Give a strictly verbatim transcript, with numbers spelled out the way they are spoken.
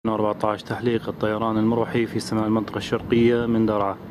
أربعة عشر تحليق الطيران المروحي في سماء المنطقة الشرقية من درعا.